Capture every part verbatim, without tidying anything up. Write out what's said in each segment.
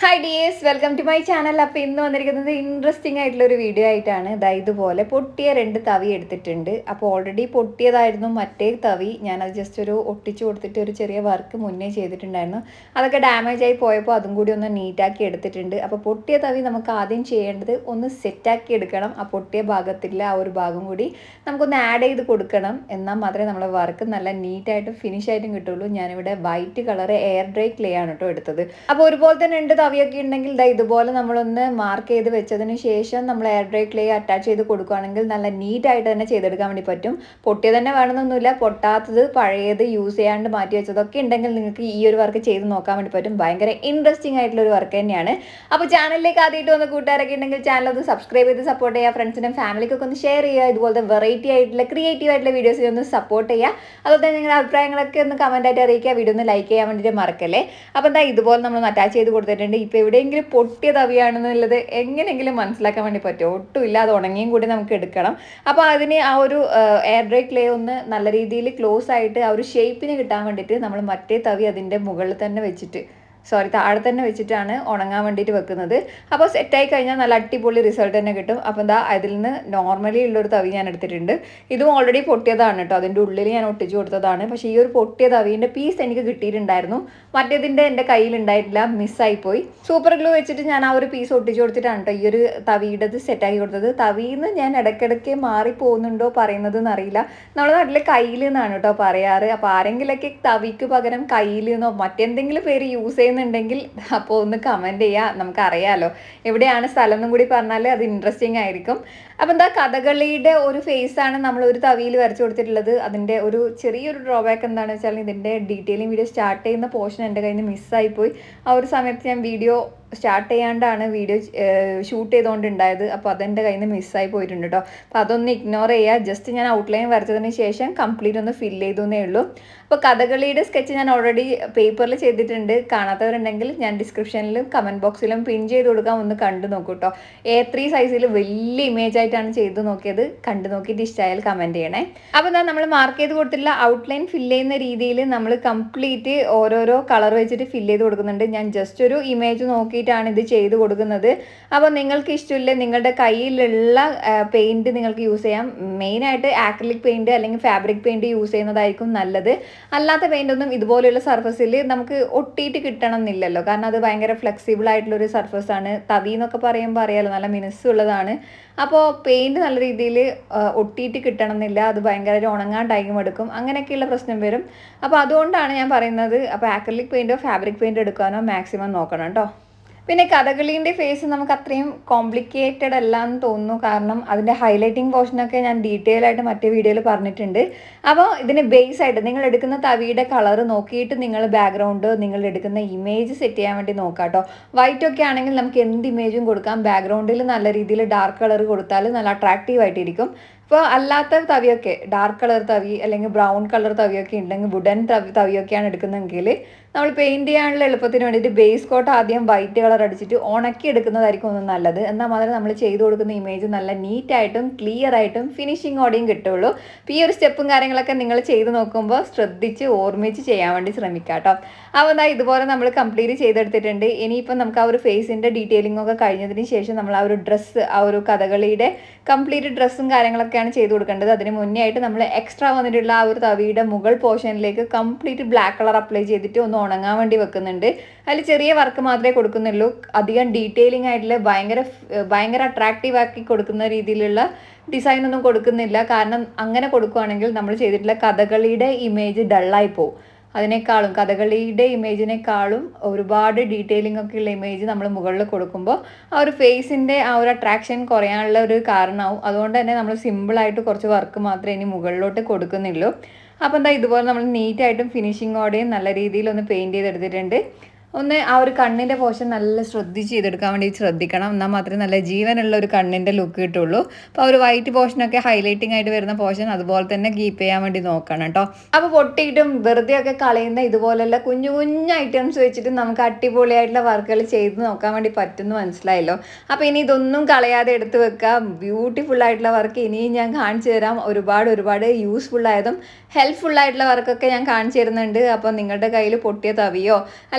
Hi dears, welcome to my channel. അപ്പോൾ ഇന്ന് വന്നിരിക്കുന്നത് ഇൻട്രസ്റ്റിംഗ് ആയിട്ടുള്ള ഒരു വീഡിയോ ആയിട്ടാണ്. ദാ ഇതുപോലെ പൊട്ടിയ രണ്ട് തവി എടുത്തിട്ടുണ്ട്. അപ്പോൾ ഓൾറെഡി പൊട്ടിയതായിരുന്നു മറ്റേ തവി. ഞാൻ അത് ജസ്റ്റ് ഒരു ഒട്ടിച്ചു കൊടുത്തിട്ട് ഒരു ചെറിയ വർക്ക് മുന്നേ ചെയ്തിട്ടുണ്ടായിരുന്നു. അതൊക്കെ ഡാമേജ് ആയി പോയപ്പോൾ അതും കൂടി ഒന്ന് നീറ്റാക്കി എടുത്തിട്ടുണ്ട്. അപ്പോൾ പൊട്ടിയ തവി നമുക്ക് ആദ്യം ചെയ്യേണ്ടത് ഒന്ന് സെറ്റാക്കി എടുക്കണം. ആ പൊട്ടിയ ഭാഗത്തില്ല ആ ഒരു ഭാഗം കൂടി നമുക്കൊന്ന് ആഡ് ചെയ്ത് കൊടുക്കണം. എന്നാൽ മാത്രമേ നമ്മളെ വർക്ക് നല്ല നീറ്റായിട്ടും ഫിനിഷ് ആയിട്ടും കിട്ടുള്ളൂ. ഞാനിവിടെ white colour air dry clay ആണ് കേട്ടോ എടുത്തത്. അപ്പോൾ ഒരുപോലെ തന്നെ രണ്ട് തവിയൊക്കെ ഉണ്ടെങ്കിൽ ദാ ഇതുപോലെ നമ്മളൊന്ന് മാർക്ക് ചെയ്ത് വെച്ചതിന് ശേഷം നമ്മൾ എയർ ഡ്രൈ ക്ലേ അറ്റാച്ച് ചെയ്ത് കൊടുക്കുകയാണെങ്കിൽ നല്ല നീറ്റായിട്ട് തന്നെ ചെയ്തെടുക്കാൻ വേണ്ടി പറ്റും. പൊട്ടിയ തന്നെ വേണമെന്നൊന്നുമില്ല, പൊട്ടാത്തത് പഴയത് യൂസ് ചെയ്യാണ്ട് മാറ്റി വെച്ചതൊക്കെ ഉണ്ടെങ്കിൽ നിങ്ങൾക്ക് ഈ ഒരു വർക്ക് ചെയ്ത് നോക്കാൻ വേണ്ടി പറ്റും. ഭയങ്കര ഇൻട്രസ്റ്റിംഗ് ആയിട്ടുള്ള ഒരു വർക്ക് തന്നെയാണ്. അപ്പോൾ ചാനലിലേക്ക് ആദ്യമായിട്ട് വന്ന കൂട്ടുകാരൊക്കെ ഉണ്ടെങ്കിൽ ചാനൽ ഒന്ന് സബ്സ്ക്രൈബ് ചെയ്ത് സപ്പോർട്ട് ചെയ്യുക. ഫ്രണ്ട്സിനും ഫാമിലിക്കൊക്കെ ഒന്ന് ഷെയർ ചെയ്യുക. ഇതുപോലത്തെ വെറൈറ്റി ആയിട്ടുള്ള ക്രിയേറ്റീവ് ആയിട്ടുള്ള വീഡിയോസിനെ ഒന്ന് സപ്പോർട്ട് ചെയ്യുക. അതുപോലെ തന്നെ നിങ്ങളുടെ അഭിപ്രായങ്ങളൊക്കെ ഒന്ന് കമന്റ് ആയിട്ട് അറിയിക്കുക. വീഡിയോ ഒന്ന് ലൈക്ക് ചെയ്യാൻ വേണ്ടിയിട്ട് മറക്കല്ലേ. അപ്പോൾ എന്താ ഇതുപോലെ നമ്മൾ അറ്റാച്ച് ചെയ്ത് കൊടുത്തിട്ടുണ്ട്. ഇപ്പോൾ എവിടെയെങ്കിലും പൊട്ടിയ തവിയാണെന്നുള്ളത് എങ്ങനെയെങ്കിലും മനസ്സിലാക്കാൻ വേണ്ടി പറ്റുമോ? ഒട്ടുമില്ല, അത് ഉണങ്ങിയും കൂടി നമുക്ക് എടുക്കണം. അപ്പോൾ അതിന് ആ ഒരു എയർ ഡ്രൈ ക്ലേ ഒന്ന് നല്ല രീതിയിൽ ക്ലോസ് ആയിട്ട് ആ ഒരു ഷേപ്പിന് കിട്ടാൻ വേണ്ടിയിട്ട് നമ്മൾ മറ്റേ തവി അതിൻ്റെ മുകളിൽ തന്നെ വെച്ചിട്ട് സോറി താഴെ തന്നെ വെച്ചിട്ടാണ് ഉണങ്ങാൻ വേണ്ടിയിട്ട് വെക്കുന്നത്. അപ്പോൾ സെറ്റായി കഴിഞ്ഞാൽ നല്ല അടിപൊളി റിസൾട്ട് തന്നെ കിട്ടും. അപ്പോൾ എന്താ അതിൽ നിന്ന് നോർമലി ഉള്ളൊരു തവി ഞാൻ എടുത്തിട്ടുണ്ട്. ഇതും ഓൾറെഡി പൊട്ടിയതാണ് കേട്ടോ, അതിൻ്റെ ഉള്ളിൽ ഞാൻ ഒട്ടിച്ചു കൊടുത്തതാണ്. പക്ഷേ ഈ ഒരു പൊട്ടിയ തവീൻ്റെ പീസ് എനിക്ക് കിട്ടിയിട്ടുണ്ടായിരുന്നു, മറ്റേതിൻ്റെ എൻ്റെ കയ്യിലുണ്ടായിട്ടില്ല, മിസ്സായിപ്പോയി. സൂപ്പർ ഗ്ലൂ വെച്ചിട്ട് ഞാൻ ആ ഒരു പീസ് ഒട്ടിച്ചു കൊടുത്തിട്ടാണ് കേട്ടോ ഈ ഒരു തവിയുടേത് സെറ്റാക്കി കൊടുത്തത്. തവിന്ന് ഞാൻ ഇടയ്ക്കിടയ്ക്ക് മാറി പോകുന്നുണ്ടോ പറയുന്നത് എന്നറിയില്ല. നമ്മുടെ നാട്ടിൽ കയ്യിൽ നിന്നാണ് കേട്ടോ പറയാറ്. അപ്പോൾ ആരെങ്കിലൊക്കെ തവിക്ക് പകരം കയ്യിൽ നിന്നോ മറ്റെന്തെങ്കിലും പേര് യൂസ് ചെയ്യുന്ന ണ്ടെങ്കിൽ അപ്പോൾ ഒന്ന് കമൻറ്റ് ചെയ്യുക, നമുക്കറിയാലോ എവിടെയാണ് സ്ഥലം എന്നും കൂടി പറഞ്ഞാൽ അത് ഇൻട്രസ്റ്റിംഗ് ആയിരിക്കും. അപ്പോൾ എന്താ കഥകളിയുടെ ഒരു ഫേസാണ് നമ്മൾ ഒരു തവിയിൽ വരച്ചു കൊടുത്തിട്ടുള്ളത്. അതിൻ്റെ ഒരു ചെറിയൊരു ഡ്രോബാക്ക് എന്താണെന്ന് വെച്ചാൽ ഇതിൻ്റെ ഡീറ്റെയിലിംഗ് വീഡിയോ സ്റ്റാർട്ട് ചെയ്യുന്ന പോർഷൻ എൻ്റെ കയ്യിൽ നിന്ന് മിസ്സായിപ്പോയി. ആ ഒരു സമയത്ത് ഞാൻ വീഡിയോ സ്റ്റാർട്ട് ചെയ്യാണ്ടാണ് വീഡിയോ ഷൂട്ട് ചെയ്തുകൊണ്ടുണ്ടായത്. അപ്പോൾ അതെൻ്റെ കയ്യിൽ നിന്ന് മിസ്സായി പോയിട്ടുണ്ട് കേട്ടോ. അപ്പോൾ അതൊന്ന് ഇഗ്നോർ ചെയ്യുക. ജസ്റ്റ് ഞാൻ ഔട്ട്ലൈൻ വരച്ചതിന് ശേഷം കംപ്ലീറ്റ് ഒന്ന് ഫില്ല് ചെയ്തേ ഉള്ളൂ. അപ്പോൾ കഥകളിയുടെ സ്കെച്ച് ഞാൻ ഓൾറെഡി പേപ്പറിൽ ചെയ്തിട്ടുണ്ട്. കാണാത്തവരുണ്ടെങ്കിൽ ഞാൻ ഡിസ്ക്രിപ്ഷനിലും കമൻറ്റ് ബോക്സിലും പിൻ ചെയ്ത് കൊടുക്കാൻ ഒന്ന് കണ്ടു നോക്കൂ കേട്ടോ. എ ത്രീ സൈസിൽ വലിയ ഇമേജ് ആയിട്ടാണ് ചെയ്ത് നോക്കിയത്. കണ്ടു നോക്കിയിട്ട് ഇഷ്ടമായാൽ കമൻറ്റ് ചെയ്യണേ. അപ്പോൾ എന്താ നമ്മൾ മാർക്ക് ചെയ്ത് കൊടുത്തിട്ടുള്ള ഔട്ട്ലൈൻ ഫില്ല് ചെയ്യുന്ന രീതിയിൽ നമ്മൾ കംപ്ലീറ്റ് ഓരോരോ കളർ വെച്ചിട്ട് ഫില്ല് ചെയ്ത് കൊടുക്കുന്നുണ്ട്. ഞാൻ ജസ്റ്റ് ഒരു ഇമേജ് നോക്കി ാണ് ഇത് ചെയ്ത് കൊടുക്കുന്നത്. അപ്പോൾ നിങ്ങൾക്ക് ഇഷ്ടമില്ല നിങ്ങളുടെ കയ്യിലുള്ള പെയിൻറ്റ് നിങ്ങൾക്ക് യൂസ് ചെയ്യാം. മെയിനായിട്ട് ആക്രിലിക് പെയിൻറ്റ് അല്ലെങ്കിൽ ഫാബ്രിക് പെയിൻറ്റ് യൂസ് ചെയ്യുന്നതായിരിക്കും നല്ലത്. അല്ലാത്ത പെയിൻ്റൊന്നും ഇതുപോലെയുള്ള സർഫസിൽ നമുക്ക് ഒട്ടിയിട്ട് കിട്ടണം എന്നില്ലല്ലോ, കാരണം അത് ഭയങ്കര ഫ്ലെക്സിബിൾ ആയിട്ടുള്ളൊരു സർഫസാണ്. തവി എന്നൊക്കെ പറയുമ്പോൾ അറിയാലോ നല്ല മിനുസ്സുള്ളതാണ്. അപ്പോൾ പെയിൻറ്റ് നല്ല രീതിയിൽ ഒട്ടിയിട്ട് കിട്ടണം എന്നില്ല, അത് ഭയങ്കര ഉണങ്ങാൻ ടൈം എടുക്കും, അങ്ങനെയൊക്കെയുള്ള പ്രശ്നം വരും. അപ്പോൾ അതുകൊണ്ടാണ് ഞാൻ പറയുന്നത്, അപ്പോൾ ആക്രിലിക് പെയിൻറ്റോ ഫാബ്രിക് പെയിൻറ്റ് എടുക്കാനോ മാക്സിമം നോക്കണം കേട്ടോ. പിന്നെ കഥകളീൻ്റെ ഫേസ് നമുക്ക് അത്രയും കോംപ്ലിക്കേറ്റഡ് അല്ല എന്ന് തോന്നുന്നു, കാരണം അതിൻ്റെ ഹൈലൈറ്റിംഗ് പോർഷനൊക്കെ ഞാൻ ഡീറ്റെയിൽ ആയിട്ട് മറ്റേ വീഡിയോയിൽ പറഞ്ഞിട്ടുണ്ട്. അപ്പോൾ ഇതിന് ബേസ് ആയിട്ട് നിങ്ങൾ എടുക്കുന്ന തവിയുടെ കളർ നോക്കിയിട്ട് നിങ്ങൾ ബാക്ക്ഗ്രൗണ്ട് നിങ്ങൾ എടുക്കുന്ന ഇമേജ് സെറ്റ് ചെയ്യാൻ വേണ്ടി നോക്കാം കേട്ടോ. വൈറ്റ് ഒക്കെ ആണെങ്കിൽ നമുക്ക് എന്ത് ഇമേജും കൊടുക്കാം. ബാക്ക്ഗ്രൗണ്ടിൽ നല്ല രീതിയിൽ ഡാർക്ക് കളർ കൊടുത്താൽ നല്ല അട്രാക്റ്റീവ് ആയിട്ടിരിക്കും. ഇപ്പോൾ അല്ലാത്ത തവിയൊക്കെ ഡാർക്ക് കളർ തവി അല്ലെങ്കിൽ ബ്രൗൺ കളർ തവിയൊക്കെ ഉണ്ടെങ്കിൽ വുഡൻ തവി തവിയൊക്കെയാണ് എടുക്കുന്നതെങ്കിൽ നമ്മൾ പെയിൻറ്റ് ചെയ്യാനുള്ള എളുപ്പത്തിന് വേണ്ടിയിട്ട് ബേസ് കോട്ട് ആദ്യം വൈറ്റ് കളർ അടിച്ചിട്ട് ഉണക്കി എടുക്കുന്നതായിരിക്കും ഒന്ന് നല്ലത്. എന്നാൽ മാത്രമേ നമ്മൾ ചെയ്ത് കൊടുക്കുന്ന ഇമേജ് നല്ല നീറ്റായിട്ടും ക്ലിയർ ആയിട്ടും ഫിനിഷിങ്ങോടെയും കിട്ടുള്ളൂ. അപ്പോൾ ഈ ഒരു സ്റ്റെപ്പും കാര്യങ്ങളൊക്കെ നിങ്ങൾ ചെയ്ത് നോക്കുമ്പോൾ ശ്രദ്ധിച്ച് ഓർമ്മിച്ച് ചെയ്യാൻ വേണ്ടി ശ്രമിക്കാം കേട്ടോ. അപ്പോൾ എന്താ ഇതുപോലെ നമ്മൾ കംപ്ലീറ്റ് ചെയ്തെടുത്തിട്ടുണ്ട്. ഇനിയിപ്പം നമുക്ക് ആ ഒരു ഫേസിൻ്റെ ഡീറ്റെയിലിംഗ് ഒക്കെ കഴിഞ്ഞതിന് ശേഷം നമ്മൾ ആ ഒരു ഡ്രസ്സ് ആ ഒരു കഥകളിയുടെ കംപ്ലീറ്റ് ഡ്രസ്സും കാര്യങ്ങളൊക്കെയാണ് ചെയ്ത് കൊടുക്കേണ്ടത്. അതിന് മുന്നേ ആയിട്ട് നമ്മൾ എക്സ്ട്രാ വന്നിട്ടുള്ള ആ ഒരു തവിയുടെ മുകൾ പോർഷനിലേക്ക് കംപ്ലീറ്റ് ബ്ലാക്ക് കളർ അപ്ലൈ ചെയ്തിട്ട് ഒന്ന് ഉണങ്ങാൻ വേണ്ടി വെക്കുന്നുണ്ട്. അതിൽ ചെറിയ വർക്ക് മാത്രമേ കൊടുക്കുന്നുള്ളൂ, അധികം ഡീറ്റെയിലിംഗ് ആയിട്ടുള്ള ഭയങ്കര ഭയങ്കര അട്രാക്റ്റീവ് ആക്കി കൊടുക്കുന്ന രീതിയിലുള്ള ഡിസൈൻ ഒന്നും കൊടുക്കുന്നില്ല. കാരണം അങ്ങനെ കൊടുക്കുകയാണെങ്കിൽ നമ്മൾ ചെയ്തിട്ടുള്ള കഥകളിയുടെ ഇമേജ് ഡള്ളായി പോകും. അതിനേക്കാളും കഥകളിയുടെ ഇമേജിനേക്കാളും ഒരുപാട് ഡീറ്റെയിലിംഗ് ഒക്കെ ഉള്ള ഇമേജ് നമ്മൾ മുകളിൽ കൊടുക്കുമ്പോൾ ആ ഒരു ഫേസിൻ്റെ ആ ഒരു അട്രാക്ഷൻ കുറയാനുള്ള ഒരു കാരണമാവും. അതുകൊണ്ട് തന്നെ നമ്മൾ സിമ്പിളായിട്ട് കുറച്ച് വർക്ക് മാത്രമേ ഇനി മുകളിലോട്ട് കൊടുക്കുന്നുള്ളൂ. അപ്പോൾ എന്താ ഇതുപോലെ നമ്മൾ നീറ്റായിട്ടും ഫിനിഷിങ്ങോടെയും നല്ല രീതിയിൽ ഒന്ന് പെയിൻറ്റ് ചെയ്തെടുത്തിട്ടുണ്ട്. ഒന്ന് ആ ഒരു കണ്ണിൻ്റെ പോർഷൻ നല്ല ശ്രദ്ധിച്ച് ചെയ്തെടുക്കാൻ വേണ്ടി ശ്രദ്ധിക്കണം, എന്നാൽ മാത്രമേ നല്ല ജീവനുള്ള ഒരു കണ്ണിൻ്റെ ലുക്ക് കിട്ടുള്ളൂ. അപ്പോൾ ആ ഒരു വൈറ്റ് പോർഷനൊക്കെ ഹൈലൈറ്റിംഗ് ആയിട്ട് വരുന്ന പോർഷൻ അതുപോലെ തന്നെ കീപ്പ് ചെയ്യാൻ വേണ്ടി നോക്കണം കേട്ടോ. അപ്പോൾ പൊട്ടിയിട്ടും വെറുതെ ഒക്കെ കളയുന്ന ഇതുപോലെയുള്ള കുഞ്ഞു കുഞ്ഞു ഐറ്റംസ് വെച്ചിട്ട് നമുക്ക് അടിപൊളിയായിട്ടുള്ള വർക്കുകൾ ചെയ്ത് നോക്കാൻ വേണ്ടി പറ്റുമെന്ന് മനസ്സിലായല്ലോ. അപ്പോൾ ഇനി ഇതൊന്നും കളയാതെ എടുത്ത് വെക്കാം. ബ്യൂട്ടിഫുൾ ആയിട്ടുള്ള വർക്ക് ഇനിയും ഞാൻ കാണിച്ചു തരാം. ഒരുപാട് ഒരുപാട് യൂസ്ഫുൾ ആയതും ഹെൽപ്ഫുൾ ആയിട്ടുള്ള വർക്കൊക്കെ ഞാൻ കാണിച്ചു തരുന്നുണ്ട്. അപ്പോൾ നിങ്ങളുടെ കയ്യിൽ പൊട്ടിയ തവിയോ അല്ല ഇതുപോലെ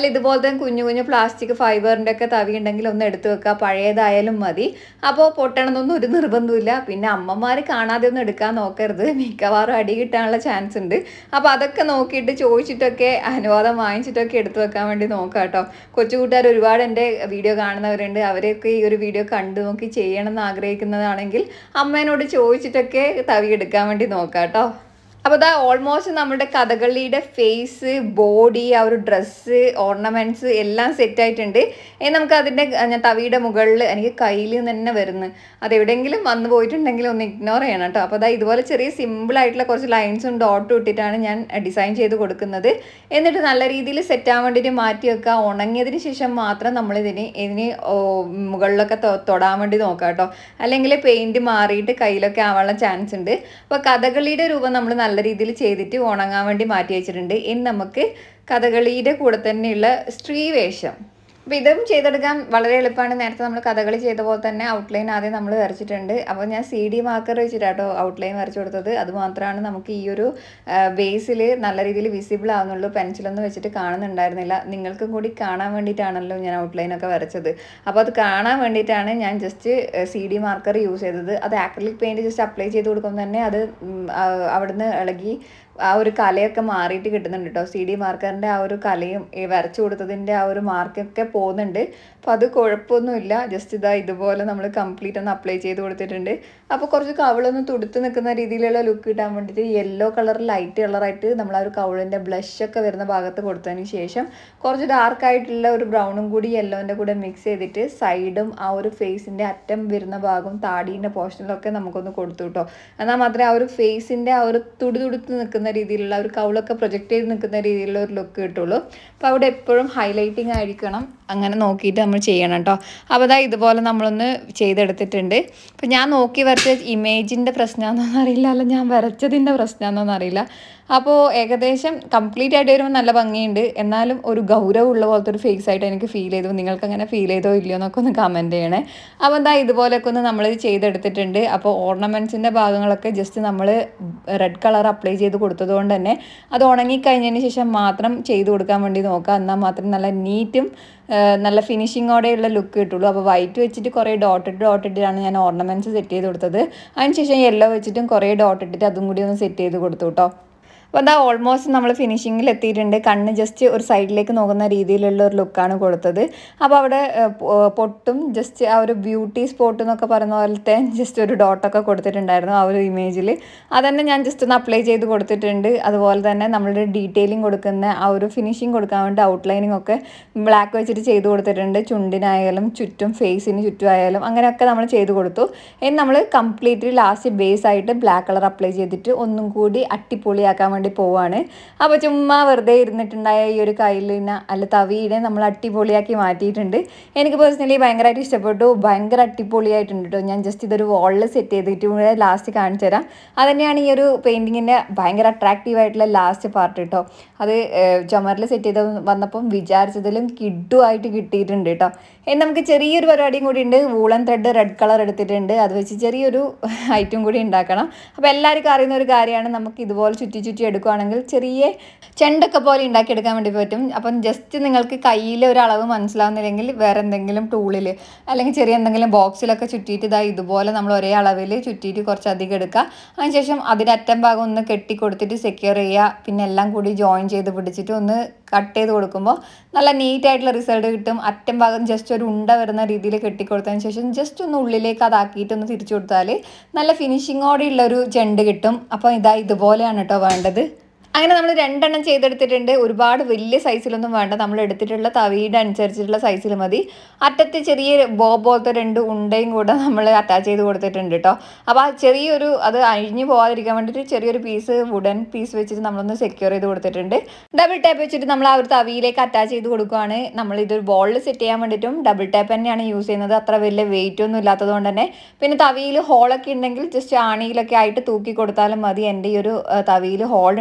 അതുപോലത്തെ കുഞ്ഞു കുഞ്ഞു പ്ലാസ്റ്റിക് ഫൈബറിൻ്റെ ഒക്കെ തവി ഉണ്ടെങ്കിൽ ഒന്ന് എടുത്തു വെക്കുക, പഴയതായാലും മതി. അപ്പോൾ പൊട്ടണമെന്നൊന്നും ഒരു നിർബന്ധമില്ല. പിന്നെ അമ്മമാർ കാണാതെ ഒന്നും എടുക്കാൻ നോക്കരുത്, മിക്കവാറും അടി കിട്ടാനുള്ള ചാൻസ് ഉണ്ട്. അപ്പോൾ അതൊക്കെ നോക്കിയിട്ട് ചോദിച്ചിട്ടൊക്കെ അനുവാദം വാങ്ങിച്ചിട്ടൊക്കെ എടുത്തു വെക്കാൻ വേണ്ടി നോക്കാം കേട്ടോ. കൊച്ചു കൂട്ടുകാർ ഒരുപാട് എൻ്റെ വീഡിയോ കാണുന്നവരുണ്ട്. അവരെയൊക്കെ ഈ ഒരു വീഡിയോ കണ്ടു നോക്കി ചെയ്യണം എന്ന് ആഗ്രഹിക്കുന്നതാണെങ്കിൽ അമ്മേനോട് ചോദിച്ചിട്ടൊക്കെ തവി എടുക്കാൻ വേണ്ടി നോക്കാം കേട്ടോ. അപ്പോൾ ഇതാ ഓൾമോസ്റ്റ് നമ്മുടെ കഥകളിയുടെ ഫേസ്, ബോഡി, ആ ഒരു ഡ്രസ്സ്, ഓർണമെൻറ്റ്സ് എല്ലാം സെറ്റായിട്ടുണ്ട്. ഇനി നമുക്ക് അതിൻ്റെ ഞാൻ തവിയുടെ മുകളിൽ എനിക്ക് കയ്യിൽ നിന്ന് തന്നെ വരുന്നു, അതെവിടെയെങ്കിലും വന്നു പോയിട്ടുണ്ടെങ്കിൽ ഒന്ന് ഇഗ്നോർ ചെയ്യണം കേട്ടോ. അപ്പോൾ അതാ ഇതുപോലെ ചെറിയ സിമ്പിളായിട്ടുള്ള കുറച്ച് ലൈൻസും ഡോട്ടും ഇട്ടിട്ടാണ് ഞാൻ ഡിസൈൻ ചെയ്ത് കൊടുക്കുന്നത്. എന്നിട്ട് നല്ല രീതിയിൽ സെറ്റാകാൻ വേണ്ടിയിട്ട് മാറ്റി വെക്കുക. ഉണങ്ങിയതിന് ശേഷം മാത്രം നമ്മളിതിന് ഇതിന് മുകളിലൊക്കെ തൊടാൻ വേണ്ടി നോക്കാം കേട്ടോ, അല്ലെങ്കിൽ പെയിൻറ്റ് മാറിയിട്ട് കയ്യിലൊക്കെ ആവാനുള്ള ചാൻസ് ഉണ്ട്. അപ്പോൾ കഥകളിയുടെ രൂപം നമ്മൾ നല്ല നല്ല രീതിയിൽ ചെയ്തിട്ട് ഉണങ്ങാൻ വേണ്ടി മാറ്റി വെച്ചിട്ടുണ്ട്. ഇനി നമുക്ക് കഥകളിയുടെ കൂടെ തന്നെയുള്ള സ്ത്രീ വേഷം, അപ്പോൾ ഇതും ചെയ്തെടുക്കാൻ വളരെ എളുപ്പമാണ്. നേരത്തെ നമ്മൾ കഥകളി ചെയ്ത പോലെ തന്നെ ഔട്ട്ലൈൻ ആദ്യം നമ്മൾ വരച്ചിട്ടുണ്ട്. അപ്പോൾ ഞാൻ സി ഡി മാർക്കർ വെച്ചിട്ടാട്ടോ ഔട്ട്ലൈൻ വരച്ചു കൊടുത്തത്. അതുമാത്രമാണ് നമുക്ക് ഈ ഒരു ബേസിൽ നല്ല രീതിയിൽ വിസിബിൾ ആവുന്നുള്ളൂ. പെൻസിലൊന്നും വെച്ചിട്ട് കാണുന്നുണ്ടായിരുന്നില്ല. നിങ്ങൾക്കും കൂടി കാണാൻ വേണ്ടിയിട്ടാണല്ലോ ഞാൻ ഔട്ട്ലൈനൊക്കെ വരച്ചത്. അപ്പോൾ അത് കാണാൻ വേണ്ടിയിട്ടാണ് ഞാൻ just C D marker use ചെയ്തത്. അത് ആക്രിലിക് പെയിൻറ്റ് ജസ്റ്റ് അപ്ലൈ ചെയ്ത് കൊടുക്കുമ്പോൾ തന്നെ അത് അവിടുന്ന് ഇളകി ആ ഒരു കലയൊക്കെ മാറിയിട്ട് കിട്ടുന്നുണ്ട് കേട്ടോ. സി ഡി മാർക്കറിൻ്റെ ആ ഒരു കലയും വരച്ചു കൊടുത്തതിൻ്റെ ആ ഒരു മാർക്കൊക്കെ പോകുന്നുണ്ട്. അപ്പോൾ അത് കുഴപ്പമൊന്നുമില്ല. ജസ്റ്റ് ഇതാ ഇതുപോലെ നമ്മൾ കംപ്ലീറ്റ് ഒന്ന് അപ്ലൈ ചെയ്ത് കൊടുത്തിട്ടുണ്ട്. അപ്പോൾ കുറച്ച് കവിളൊന്ന് തുടുത്ത് നിൽക്കുന്ന രീതിയിലുള്ള ലുക്ക് കിട്ടാൻ വേണ്ടിയിട്ട് യെല്ലോ കളർ ലൈറ്റ് കളറായിട്ട് നമ്മൾ ആ ഒരു കവിളിൻ്റെ ബ്ലഷൊക്കെ വരുന്ന ഭാഗത്ത് കൊടുത്തതിന് ശേഷം കുറച്ച് ഡാർക്കായിട്ടുള്ള ഒരു ബ്രൗണും കൂടി യെല്ലോൻ്റെ കൂടെ മിക്സ് ചെയ്തിട്ട് സൈഡും ആ ഒരു ഫേസിൻ്റെ അറ്റം വരുന്ന ഭാഗം താടീൻ്റെ പോർഷനിലൊക്കെ നമുക്കൊന്ന് കൊടുത്തു കേട്ടോ. എന്നാൽ മാത്രമേ ആ ഒരു ഫേസിൻ്റെ ആ ഒരു തുടി തുടുത്ത് നിൽക്കുന്ന രീതിയിലുള്ള ഒരു കൗളൊക്കെ പ്രൊജക്റ്റ് ചെയ്ത് നിൽക്കുന്ന രീതിയിലുള്ള ഒരു ലുക്ക് കിട്ടുള്ളൂ. അപ്പോൾ അവിടെ എപ്പോഴും ഹൈലൈറ്റിംഗ് ആയിരിക്കണം, അങ്ങനെ നോക്കിയിട്ട് നമ്മൾ ചെയ്യണം കേട്ടോ. അപ്പോൾ അതാ ഇതുപോലെ നമ്മളൊന്ന് ചെയ്തെടുത്തിട്ടുണ്ട്. അപ്പോൾ ഞാൻ നോക്കി വരച്ച ഇമേജിൻ്റെ പ്രശ്നമാണെന്നൊന്നും അറിയില്ല, അല്ല ഞാൻ വരച്ചതിൻ്റെ പ്രശ്നമാണെന്നൊന്നും അറിയില്ല. അപ്പോൾ ഏകദേശം കംപ്ലീറ്റ് ആയിട്ട് വരുമ്പോൾ നല്ല ഭംഗിയുണ്ട്, എന്നാലും ഒരു ഗൗരവമുള്ള പോലത്തെ ഒരു ഫേസ് ആയിട്ട് എനിക്ക് ഫീൽ ചെയ്തു. നിങ്ങൾക്ക് അങ്ങനെ ഫീൽ ചെയ്തോ ഇല്ലയോ എന്നൊക്കെ ഒന്ന് കമൻറ്റ് ചെയ്യണേ. അപ്പോൾ എന്താ ഇതുപോലെയൊക്കെ ഒന്ന് നമ്മൾ ചെയ്തെടുത്തിട്ടുണ്ട്. അപ്പോൾ ഓർണമെൻറ്റ്സിൻ്റെ ഭാഗങ്ങളൊക്കെ ജസ്റ്റ് നമ്മൾ റെഡ് കളർ അപ്ലൈ ചെയ്ത് കൊടുത്തതുകൊണ്ട് തന്നെ അത് ഉണങ്ങിക്കഴിഞ്ഞതിന് ശേഷം മാത്രം ചെയ്ത് കൊടുക്കാൻ വേണ്ടി നോക്കുക. എന്നാൽ മാത്രം നല്ല നീറ്റും നല്ല ഫിനിഷിങ്ങോടെയുള്ള ലുക്ക് കിട്ടുള്ളൂ. അപ്പോൾ വൈറ്റ് വെച്ചിട്ട് കുറേ ഡോട്ടിട്ട് ഡോട്ടിട്ടാണ് ഞാൻ ഓർണമെൻറ്റ്സ് സെറ്റ് ചെയ്ത് കൊടുത്തത്. അതിനുശേഷം യെല്ലോ വെച്ചിട്ടും കുറേ ഡോട്ടിട്ട് അതും കൂടി ഒന്ന് സെറ്റ് ചെയ്ത് കൊടുത്തു കേട്ടോ. അപ്പോൾ അതാ ഓൾമോസ്റ്റ് നമ്മൾ ഫിനിഷിങ്ങിൽ എത്തിയിട്ടുണ്ട്. കണ്ണ് ജസ്റ്റ് ഒരു സൈഡിലേക്ക് നോക്കുന്ന രീതിയിലുള്ള ഒരു ലുക്കാണ് കൊടുത്തത്. അപ്പോൾ അവിടെ പൊട്ടും ജസ്റ്റ് ആ ഒരു ബ്യൂട്ടി സ്പോട്ട് എന്നൊക്കെ പറയുന്ന പോലത്തെ ജസ്റ്റ് ഒരു ഡോട്ടൊക്കെ കൊടുത്തിട്ടുണ്ടായിരുന്നു ആ ഒരു ഇമേജിൽ. അതന്നെ ഞാൻ ജസ്റ്റ് ഒന്ന് അപ്ലൈ ചെയ്ത് കൊടുത്തിട്ടുണ്ട്. അതുപോലെ തന്നെ നമ്മളുടെ ഡീറ്റെയിലിംഗ് കൊടുക്കുന്ന ആ ഒരു ഫിനിഷിങ് കൊടുക്കാൻ വേണ്ടി ഔട്ട്ലൈനിങ് ഒക്കെ ബ്ലാക്ക് വെച്ചിട്ട് ചെയ്ത് കൊടുത്തിട്ടുണ്ട്. ചുണ്ടിനായാലും ചുറ്റും ഫേസിന് ചുറ്റും ആയാലും അങ്ങനെയൊക്കെ നമ്മൾ ചെയ്ത് കൊടുത്തു. ഇനി നമ്മൾ കംപ്ലീറ്റ്ലി ലാസ്റ്റ് ബേസ് ആയിട്ട് ബ്ലാക്ക് കളർ അപ്ലൈ ചെയ്തിട്ട് ഒന്നും കൂടി അട്ടിപ്പൊളിയാക്കാൻ വേണ്ടി പോവാണ്. അപ്പോൾ ചുമ്മാ വെറുതെ ഇരുന്നിട്ടുണ്ടായ ഈ ഒരു കയ്യിലിന അല്ല തവീനെ നമ്മൾ അട്ടിപ്പൊളിയാക്കി മാറ്റിയിട്ടുണ്ട്. എനിക്ക് പേഴ്സണലി ഭയങ്കരമായിട്ട് ഇഷ്ടപ്പെട്ടു. ഭയങ്കര അട്ടിപ്പൊളിയായിട്ടുണ്ട് കേട്ടോ. ഞാൻ ജസ്റ്റ് ഇതൊരു വാളിൽ സെറ്റ് ചെയ്തിട്ട് കൂടെ ലാസ്റ്റ് കാണിച്ചു തരാം. അതുതന്നെയാണ് ഈ ഒരു പെയിൻറ്റിങ്ങിൻ്റെ ഭയങ്കര അട്രാക്റ്റീവ് ആയിട്ടുള്ള ലാസ്റ്റ് പാർട്ട് കേട്ടോ. അത് ചുമരിൽ സെറ്റ് ചെയ്ത് വന്നപ്പം വിചാരിച്ചതിലും കിഡുമായിട്ട് കിട്ടിയിട്ടുണ്ട് കേട്ടോ. ഇനി നമുക്ക് ചെറിയൊരു പരിപാടിയും കൂടി ഉണ്ട്. വൂളൻ ത്രെഡ് റെഡ് കളർ എടുത്തിട്ടുണ്ട്. അത് വെച്ച് ചെറിയൊരു ഐറ്റം കൂടി ഉണ്ടാക്കണം. അപ്പോൾ എല്ലാവർക്കും അറിയുന്ന ഒരു കാര്യമാണ്, നമുക്ക് ഇതുപോലെ ചുറ്റി ചുറ്റി എടുക്കുകയാണെങ്കിൽ ചെറിയ ചെണ്ടൊക്കെ പോലെ ഉണ്ടാക്കിയെടുക്കാൻ വേണ്ടി പറ്റും. അപ്പം ജസ്റ്റ് നിങ്ങൾക്ക് കയ്യിലെ ഒരു അളവ് മനസ്സിലാവുന്നില്ലെങ്കിൽ വേറെ എന്തെങ്കിലും ടൂളിൽ അല്ലെങ്കിൽ ചെറിയ എന്തെങ്കിലും ബോക്സിലൊക്കെ ചുറ്റിയിട്ട് ഇതാ ഇതുപോലെ നമ്മൾ ഒരേ അളവിൽ ചുറ്റിയിട്ട് കുറച്ച് അധികം എടുക്കുക. അതിനുശേഷം അതിൻ്റെ അറ്റം ഭാഗം ഒന്ന് കെട്ടി കൊടുത്തിട്ട് സെക്യൂർ ചെയ്യുക. പിന്നെ എല്ലാം കൂടി ജോയിൻ ചെയ്ത് പിടിച്ചിട്ട് ഒന്ന് കട്ട് ചെയ്ത് കൊടുക്കുമ്പോൾ നല്ല നീറ്റായിട്ടുള്ള റിസൾട്ട് കിട്ടും. അറ്റം ഭാഗം ജസ്റ്റ് ഒരു ഉണ്ട വരുന്ന രീതിയിൽ കെട്ടിക്കൊടുത്തതിന് ശേഷം ജസ്റ്റ് ഒന്ന് ഉള്ളിലേക്ക് അതാക്കിയിട്ട് ഒന്ന് തിരിച്ചു കൊടുത്താൽ നല്ല ഫിനിഷിങ്ങോടെയുള്ളൊരു ചെണ്ട് കിട്ടും. അപ്പോൾ ഇതാ ഇതുപോലെയാണ് കേട്ടോ വേണ്ടത്. അങ്ങനെ നമ്മൾ രണ്ടെണ്ണം ചെയ്തെടുത്തിട്ടുണ്ട്. ഒരുപാട് വലിയ സൈസിലൊന്നും വേണ്ട, നമ്മൾ എടുത്തിട്ടുള്ള തവിയുടെ അനുസരിച്ചിട്ടുള്ള സൈസിൽ മതി. അറ്റത്ത് ചെറിയ ബോ പോലത്തെ രണ്ട് ഉണ്ടയും കൂടെ നമ്മൾ അറ്റാച്ച് ചെയ്ത് കൊടുത്തിട്ടുണ്ട് കേട്ടോ. അപ്പോൾ ആ ചെറിയൊരു അത് അഴിഞ്ഞു പോകാതിരിക്കാൻ വേണ്ടിയിട്ട് ചെറിയൊരു പീസ് വുഡൻ പീസ് വെച്ചിട്ട് നമ്മളൊന്ന് സെക്യൂർ ചെയ്ത് കൊടുത്തിട്ടുണ്ട്. ഡബിൾ ടാപ്പ് വെച്ചിട്ട് നമ്മൾ ആ ഒരു തവിയിലേക്ക് അറ്റാച്ച് ചെയ്ത് കൊടുക്കുകയാണ്. നമ്മൾ ഇതൊരു ബോളിൽ സെറ്റ് ചെയ്യാൻ വേണ്ടിയിട്ടും ഡബിൾ ടാപ്പ് തന്നെയാണ് യൂസ് ചെയ്യുന്നത്. അത്ര വലിയ വെയിറ്റ് ഒന്നും ഇല്ലാത്തത് കൊണ്ട് തന്നെ. പിന്നെ തവിയിൽ ഹോളൊക്കെ ഉണ്ടെങ്കിൽ ജസ്റ്റ് ആണിയിലൊക്കെ ആയിട്ട് തൂക്കി കൊടുത്താലും മതി. എൻ്റെ ഈ ഒരു തവിയിൽ ഹോൾ ഉണ്ടായിരുന്നില്ല.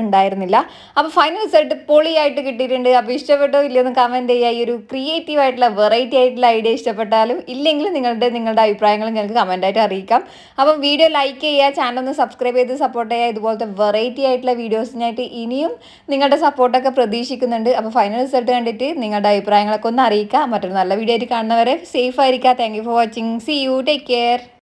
കാണുന്നില്ല. അപ്പോൾ ഫൈനൽ റിസൾട്ട് പൊളിയായിട്ട് കിട്ടിയിട്ടുണ്ട്. അപ്പോൾ ഇഷ്ടപ്പെട്ടോ ഇല്ലയെന്ന് കമൻറ്റ് ചെയ്യുക. ഈ ഒരു ക്രിയേറ്റീവ് ആയിട്ടുള്ള വെറൈറ്റി ആയിട്ടുള്ള ഐഡിയ ഇഷ്ടപ്പെട്ടാലും ഇല്ലെങ്കിലും നിങ്ങളുടെ നിങ്ങളുടെ അഭിപ്രായങ്ങൾ ഞങ്ങൾക്ക് കമൻറ്റായിട്ട് അറിയിക്കാം. അപ്പം വീഡിയോ ലൈക്ക് ചെയ്യുക, ചാനൽ ഒന്ന് സബ്സ്ക്രൈബ് ചെയ്ത് സപ്പോർട്ട് ചെയ്യുക. ഇതുപോലത്തെ വെറൈറ്റി ആയിട്ടുള്ള വീഡിയോസിനായിട്ട് ഇനിയും നിങ്ങളുടെ സപ്പോർട്ടൊക്കെ പ്രതീക്ഷിക്കുന്നുണ്ട്. അപ്പോൾ ഫൈനൽ റിസൾട്ട് കണ്ടിട്ട് നിങ്ങളുടെ അഭിപ്രായങ്ങളൊക്കെ ഒന്ന് അറിയിക്കുക. മറ്റൊരു നല്ല വീഡിയോ ആയിട്ട് കാണുന്നവരെ സേഫ് ആയിരിക്കുക. Thank you for watching. See you. Take care.